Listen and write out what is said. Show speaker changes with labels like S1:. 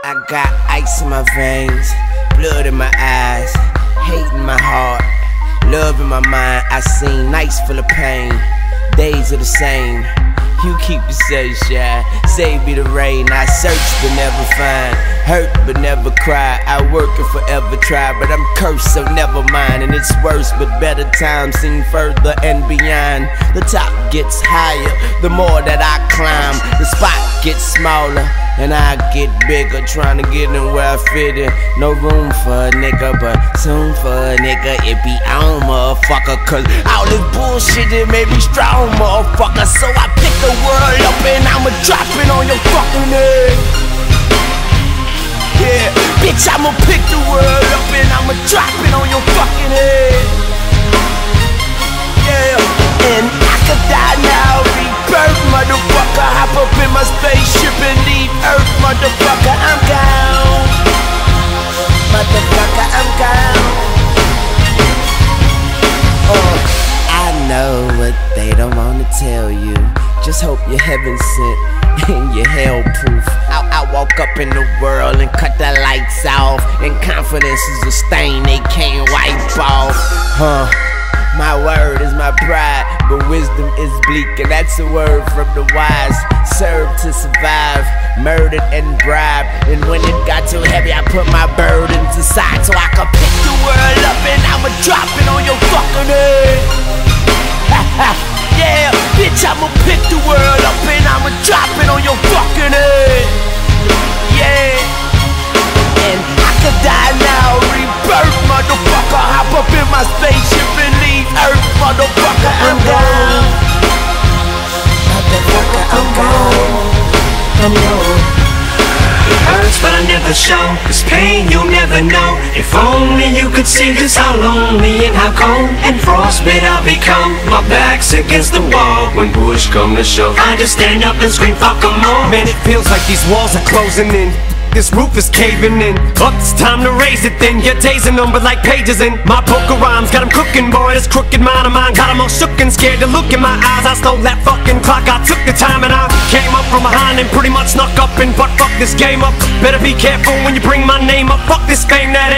S1: I got ice in my veins, blood in my eyes, hate in my heart, love in my mind. I seen nights full of pain, days are the same. You keep yourself shy, save me the rain. I search but never find, hurt but never cry. I work and forever try, but I'm cursed so never mind. And it's worse but better times seem further and beyond. The top gets higher, the more that I climb. The spot gets smaller and I get bigger, trying to get in where I fit in. No room for a nigga, but soon for a nigga it be on, motherfucker. Cause all this bullshit it made me strong, motherfucker. So I pick the world up and I'ma drop it on your fucking head. Yeah, bitch, I'ma pick the world up and I'ma drop it on your fucking head. Yeah, and I could die now, rebirth, motherfucker. Hop up in my spaceship and leave Earth, motherfucker. I'm gone, motherfucker, I'm gone. I know what they don't wanna tell you. Just hope you're heaven sent and you're hell proof. I walk up in the world and cut the lights off, and confidence is a stain they can't wipe off. My word is my pride, but wisdom is bleak, and that's a word from the wise. Serve to survive, murdered and bribed, and when it got too heavy I put my burdens aside so I could pick the world up and I'ma drop it on your fucking head. Yeah, bitch, I'ma pick the world up and I'ma drop it on your fucking head. Yeah, and I could die now, rebirth, motherfucker. Hop up in my spaceship and leave Earth, motherfucker. I'm gone, motherfucker, I'm gone. I'm gone.
S2: It hurts but I never show, cause pain you'll never know. If only you could see just how lonely and how cold and frostbit I'll become. My back's against the wall when push come to shove. I just stand up and scream fuck 'em all.
S3: Man, it feels like these walls are closing in, this roof is caving in. Up, it's time to raise it then. Your days are numbered like pages in my book of rhymes. Got 'em cooking, boy, this crooked mind of mine got 'em all shook and scared to look in my eyes. I stole that fucking clock, I took the time and I came up from behind and pretty much snuck up and fuck this game up. Better be careful when you bring my name up. Fuck this fame that